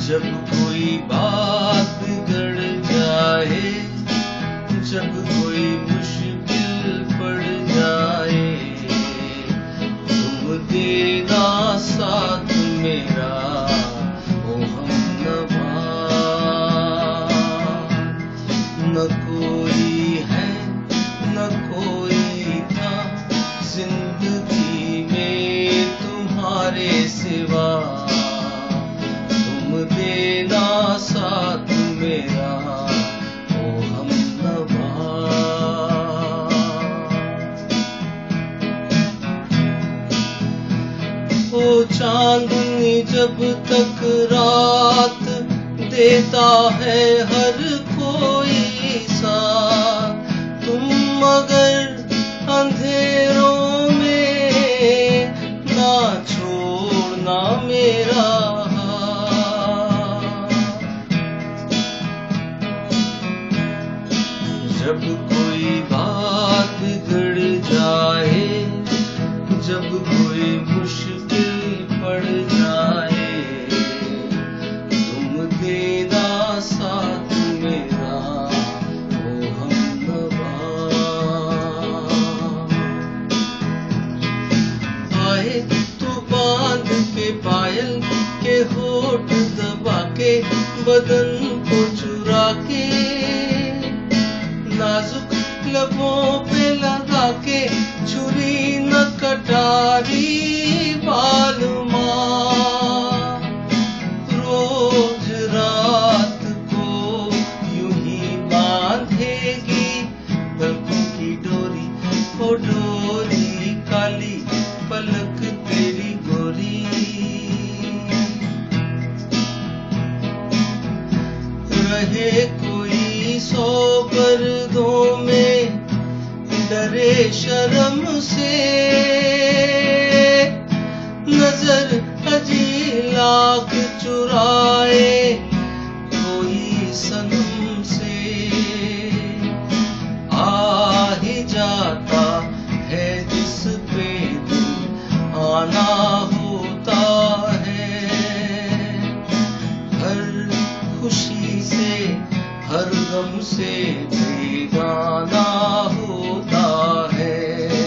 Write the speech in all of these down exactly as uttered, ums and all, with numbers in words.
जब कोई बात बिगड़ जाए, जब कोई मुश्किल पड़ जाए, तुम देना साथ मेरा ओ हमनवा। न कोई है न कोई था जिंदगी में तुम्हारे सिवा, तुम देना साथ मेरा ओ हमनवा। ओ चांदनी जब तक रात देता है हर कोई साथ, तुम मगर अंधेरों में ना छोड़ना मेरा हाथ। जब कोई बात बिगड़ जाए, जब कोई मुश्किल पड़ जाए, तुम देना साथ मेरा ओ हमनवा। आए तू बांध के पायल के होठ दबा के, बदन को चुरा के, नाजुक लबों पे लगा के, छुरी न कटारी बालमा। रोज रात को यूं ही बांधेगी पलकों की डोरी, ओ डोरी काली पलक तेरी गोरी। रहे कोई सौ पर्दों में, डरे शर्म से, नजर अजी लाख चुराए कोई सनम से। आ ही जाता है जिस पे दिल आना होता है, हर खुशी से हर गम से बेगाना होता है।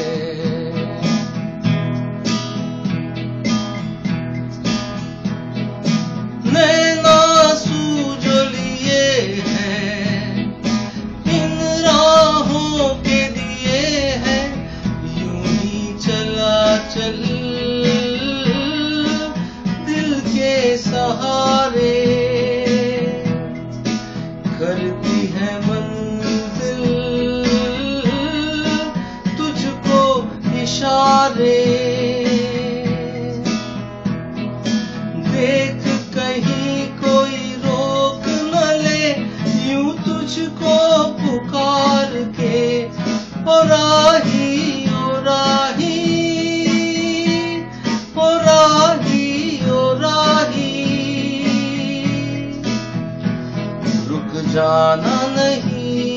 नैना सूझ लिए हैं, इन राहों के दिए हैं, यूं ही चला चल दिल के सहारे। करती है मंजिल तुझको इशारे, देख कहीं कोई रोक न ले, यूं तुझको पुकार के ओ राही ओ राही ओ राही ओ राही। रुक जाना नहीं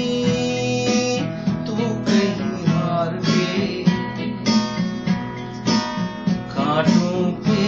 तू कहीं हार के, कांटों पे